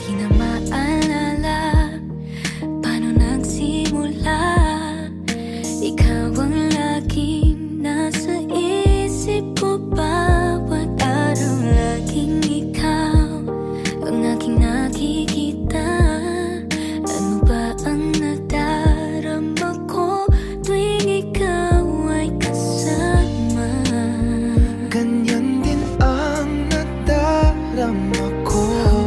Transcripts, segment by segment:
di na maalala paano nagsimula. Ikaw ang laging nasa isip ko, bawat araw laging ikaw ang aking nakikita. Ano ba ang nadarama ko tuwing ikaw ay kasama? Ganyan din ang nadarama ko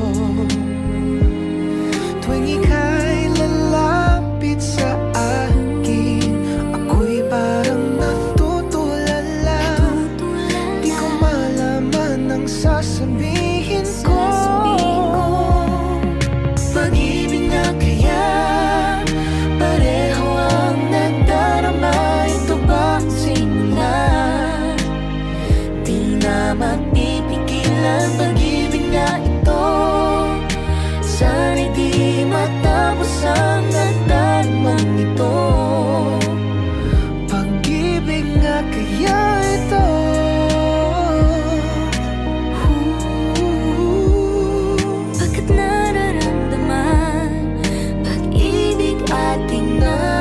tuwing ika'y lalapit sa akin. Ako'y parang natutulala, di ko malaman ang sasabihin ko. Pag-ibig na kaya pareho ang nadarama. Ito ba ang simula? Di na mapipigilan pag-ibig na ito. Sana'y di matapos ang nadarmang ito. Pag-ibig nga kaya ito. Bakit nararamdaman pag-ibig ating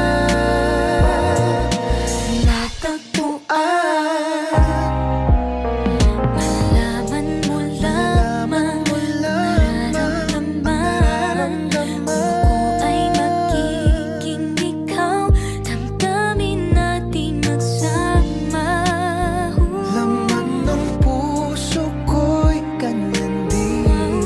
natagpuan? Malaman mo lamang nararamdaman. Ako ay magiging ikaw, damdamin natin magsama. Laman ng puso ko'y ganyan din.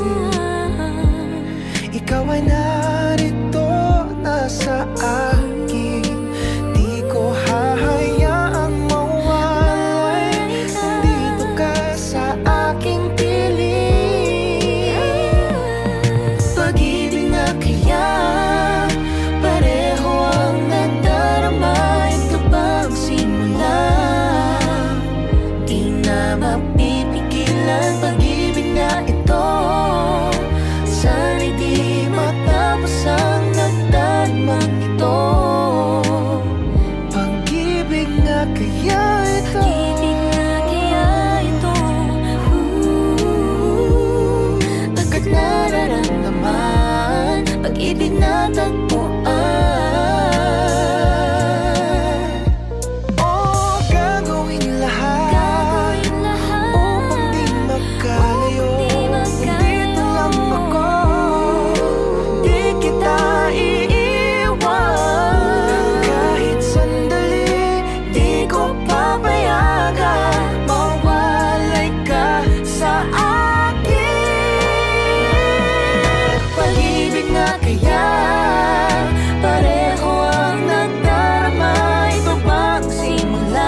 Ikaw ay narito, nasa akin. Di ko hahayaang mawalay. Nandito ka sa aking piling. Pag-ibig na kaya pareho ang nadarama. Ito ba ang simula? Di na mapipigilan pag-ibig na ito. Sana'y di matapos ang nadarmang ito. Pag-ibig nga kaya ito. Pag-ibig na kaya ito. Bakit nararamdaman pag-ibig na tagpuan? Oh, gagawin lahat upang di magkalayo. Dito lang ako, di kita iiwan. Kahit sandali, di ko papayagan mawalay ka sa akin. Pag-ibig nga kaya pareho ang nadarama. Ito ba ang simula?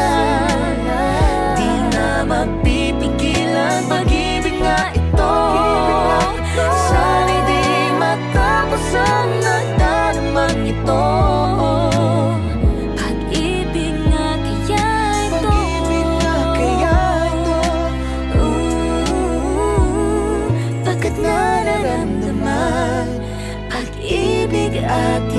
Di na mapipigilan pag-ibig nga ito. Sana'y di matapos ang nadarmang ito. Pag-ibig nga kaya ito. Pag-ibig nga kaya ito. Bakit nararamdaman pag-ibig at